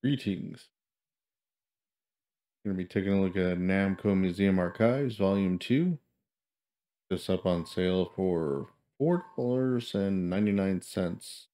Greetings. Going to be taking a look at Namco Museum Archives Volume 2. This up on sale for $4.99.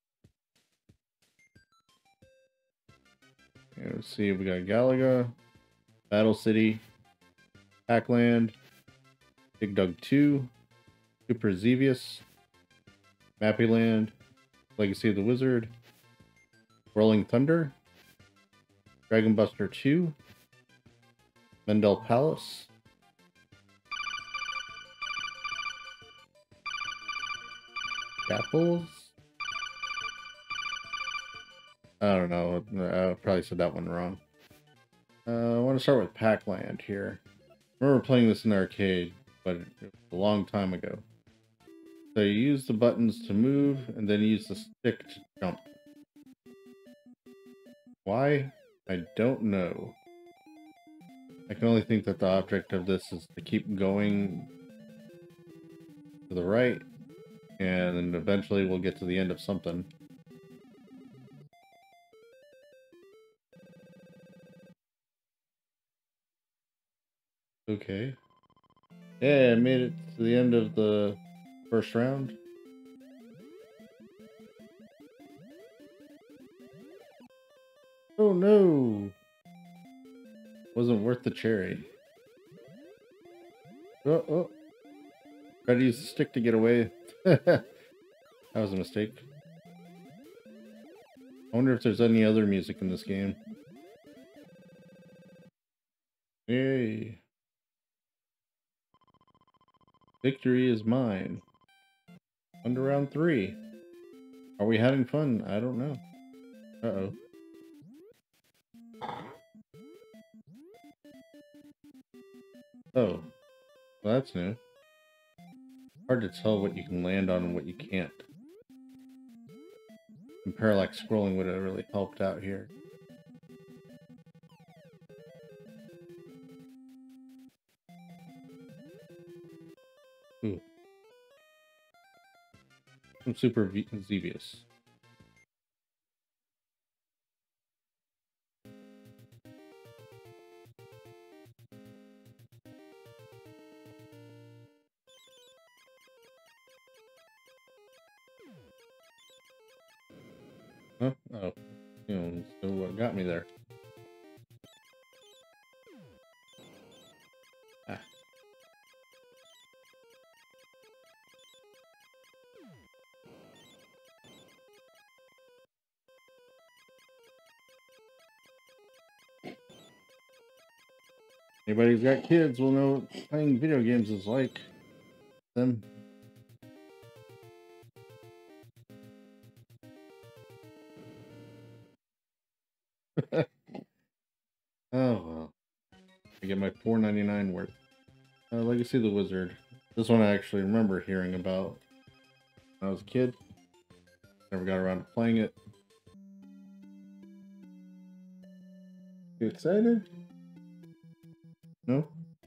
And let's see, we got Galaga, Battle City, Pac-Land, Dig Dug 2, Super Xevious, Mappy Land, Legacy of the Wizard, Rolling Thunder, Dragon Buster 2, Mendel Palace, Apples. I don't know. I probably said that one wrong. I want to start with Pac-Land here. I remember playing this in the arcade, but it was a long time ago. So you use the buttons to move, and then you use the stick to jump. Why? I don't know. I can only think that the object of this is to keep going to the right, and then eventually we'll get to the end of something. Okay. Yeah, I made it to the end of the first round. Oh no! Wasn't worth the cherry. Oh. Tried to use the stick to get away. That was a mistake. I wonder if there's any other music in this game. Yay. Victory is mine. Under round 3. Are we having fun? I don't know. Uh-oh. Oh. Well, that's new. Hard to tell what you can land on and what you can't. And parallax scrolling would have really helped out here. Ooh. Some Super Xevious. Huh? Oh. So what got me there? Ah. Anybody who's got kids will know what playing video games is like. Them. Oh well. I get my $4.99 worth. Legacy of the Wizard. This one I actually remember hearing about when I was a kid. Never got around to playing it. You excited? No?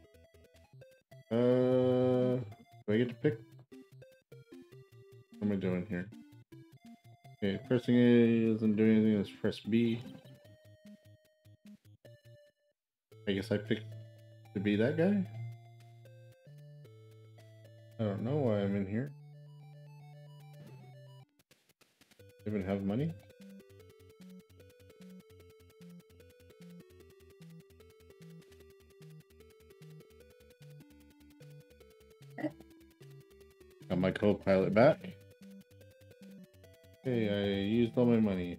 Do I get to pick? What am I doing here? Okay, pressing A doesn't do anything. Let's press B. I guess I picked to be that guy? I don't know why I'm in here. Even have money? Got my co-pilot back. Okay, I used all my money.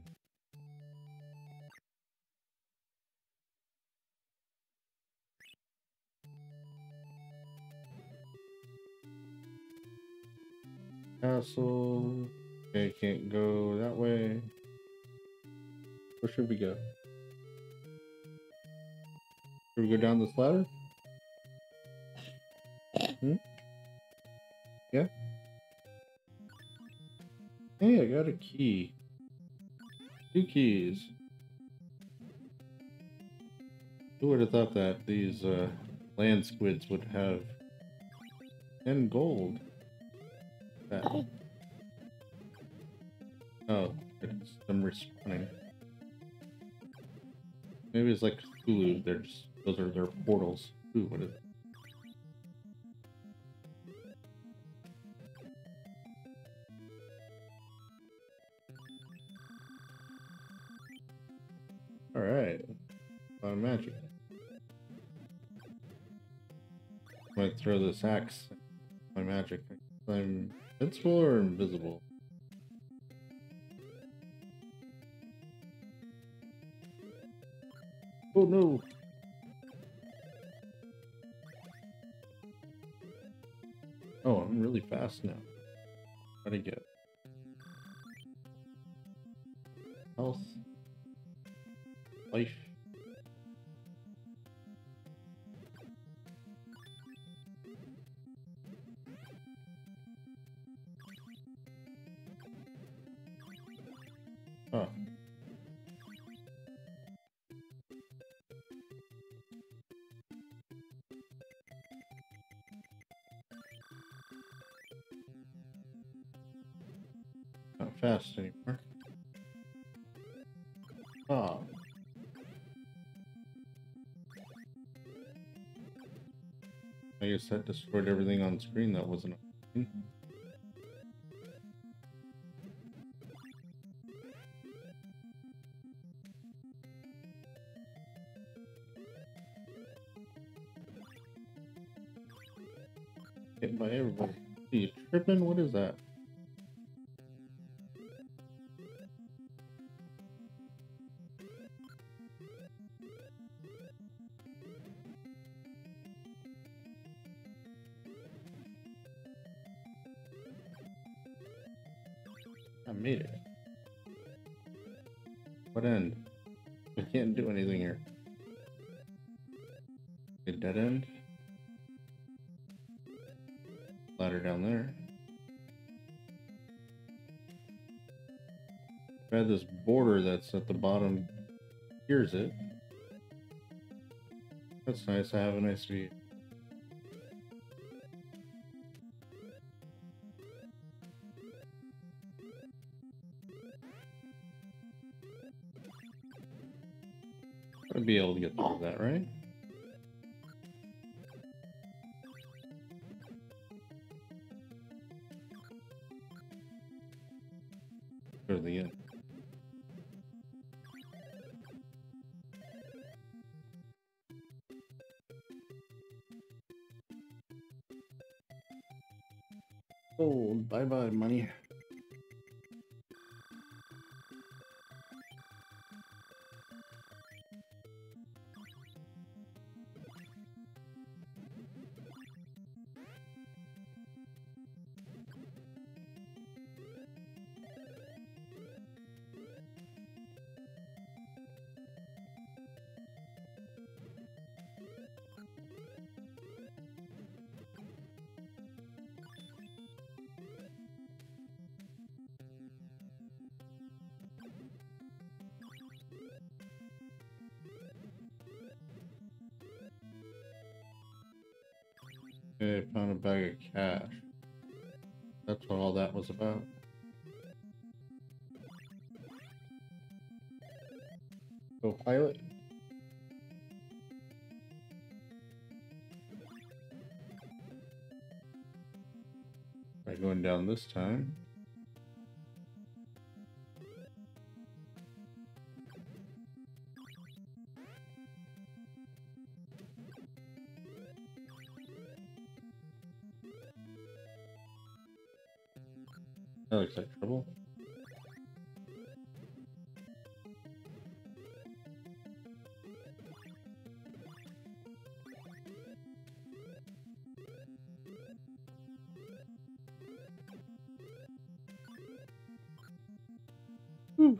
Castle. Okay, can't go that way. Where should we go? Should we go down this ladder? Yeah? Hey, I got a key. 2 keys. Who would have thought that these land squids would have 10 gold? That. Oh, it's them respawning. Maybe it's like Hulu. They're just, those are their portals. Ooh, what is it? Alright. Magic. I might throw this axe. My magic. I'm invincible or invisible? Oh no! Oh, I'm really fast now. How'd I get? Health. Life. Oh. Not fast anymore. Oh. I guess that destroyed everything on screen that wasn't on screen. Hit by everybody. Are you tripping? What is that? I made it. What end? I can't do anything here. A dead end? Ladder down there. I had this border that's at the bottom. Here's it. That's nice. I have a nice view. I'd be able to get through that, right? Go to the end. Oh, bye-bye, money. Okay, found a bag of cash. That's what all that was about. Go pilot. Try going down this time. That looks like trouble. Whew.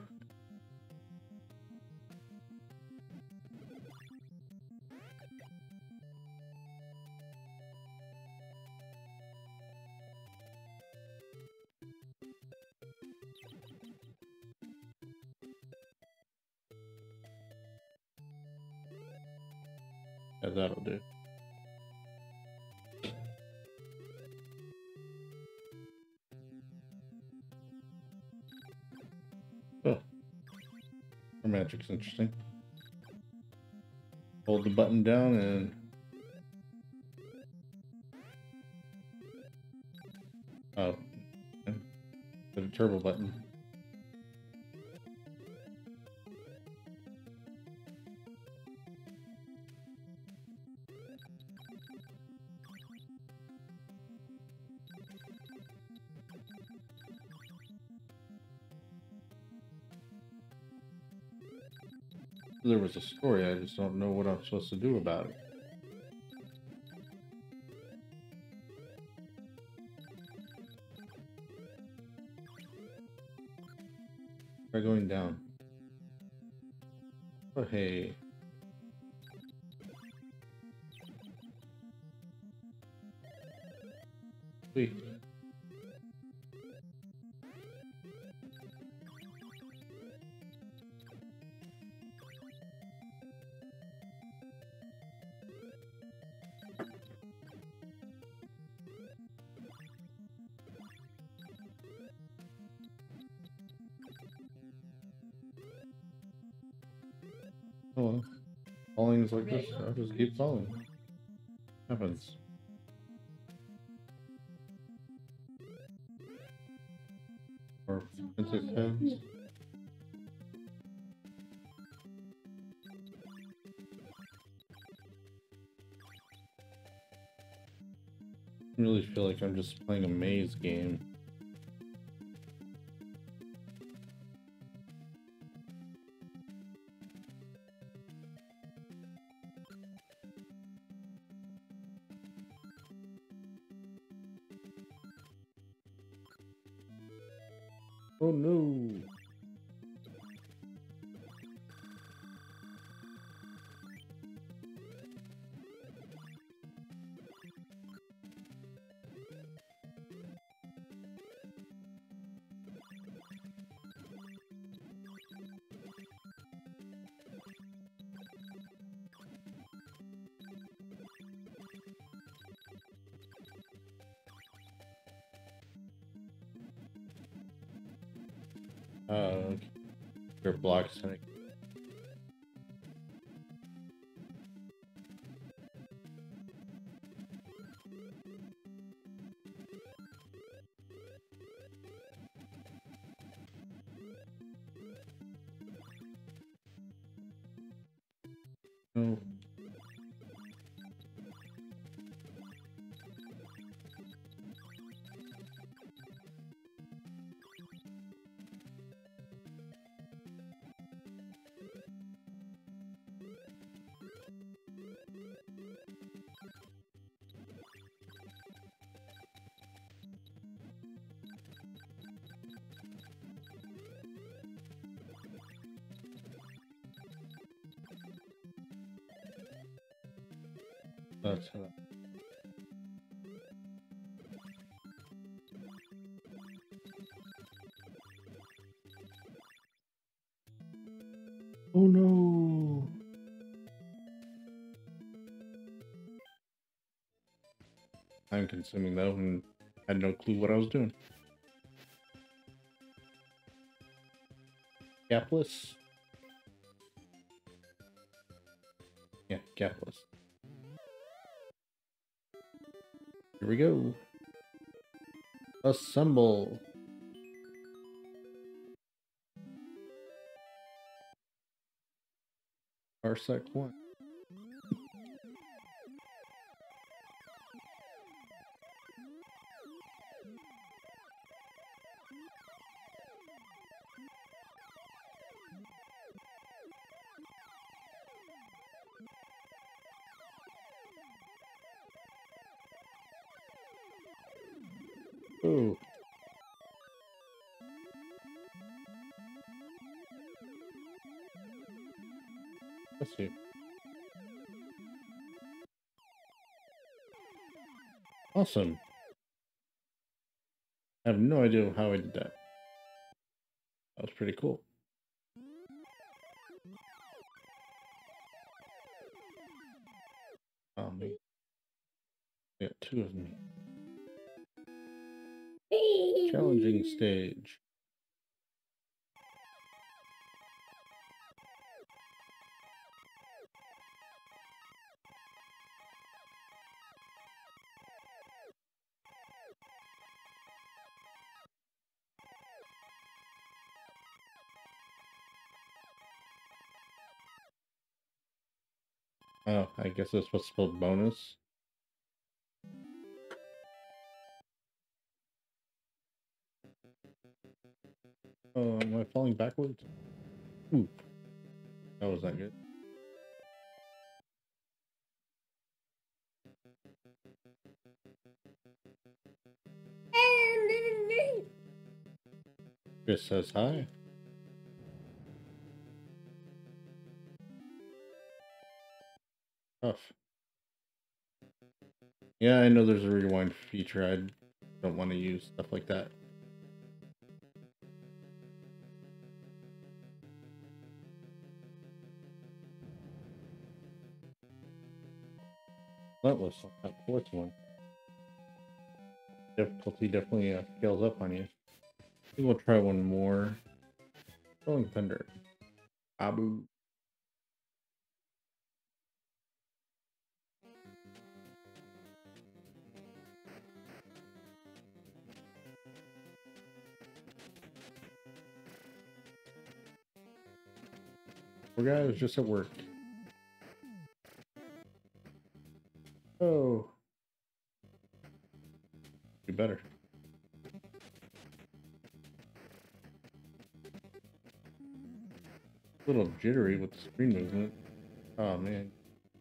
Yeah, that'll do. Oh, our magic's interesting. hold the button down and the turbo button. There was a story, I just don't know what I'm supposed to do about it. Try going down. Oh, hey. Sweet. Oh, well. Falling is like this. I'll just keep falling. Happens. Or princess heads. I really feel like I'm just playing a maze game. Oh no! Okay. Your blocks. No. That's how. Oh no! Time consuming though, and I had no clue what I was doing. Gapless? Yeah, gapless. Here we go. Assemble. Parsec 1. Oh. Let's see. Awesome. I have no idea how I did that. That was pretty cool. Oh, me. I got 2 of me. Challenging stage. Oh, I guess it's supposed to spell bonus. Oh, am I falling backwards? Ooh, that was not good. Just says hi. Tough. Yeah, I know there's a rewind feature. I don't want to use stuff like that. That was that fourth one. Difficulty definitely scales up on you. I think we'll try one more. Rolling Thunder. Abu. Poor guy was just at work. Oh. Do better. A little jittery with the screen movement. Oh man.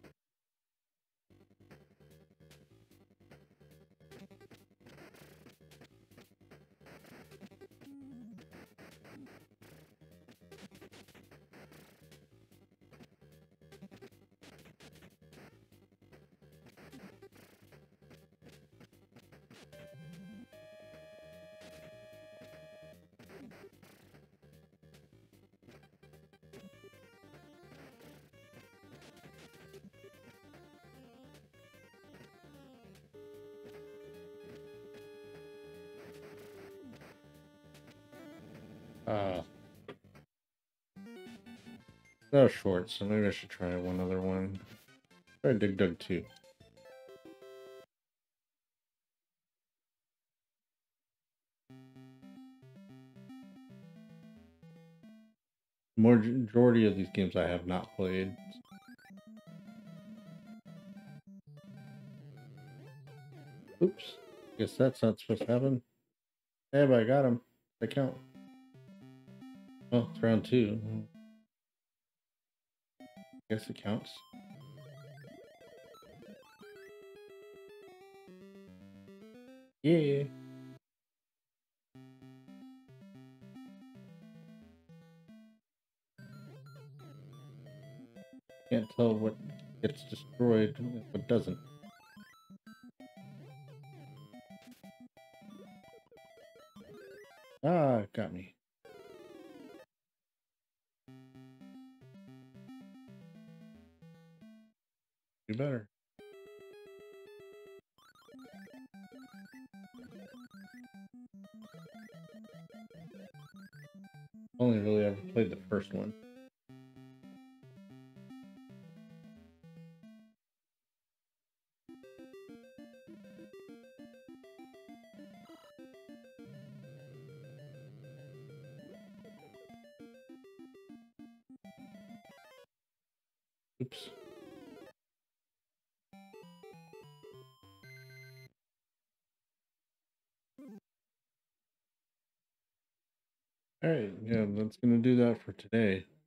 Ah. That was short, so maybe I should try one other one. Try Dig Dug 2. Majority of these games I have not played. Oops. Guess that's not supposed to happen. Hey, but I got him. They count. Oh, it's round 2. Guess it counts. Yeah. Can't tell what gets destroyed and what doesn't. Ah, got me. Do better. Only really ever played the first one. Oops. Alright, yeah, that's gonna do that for today.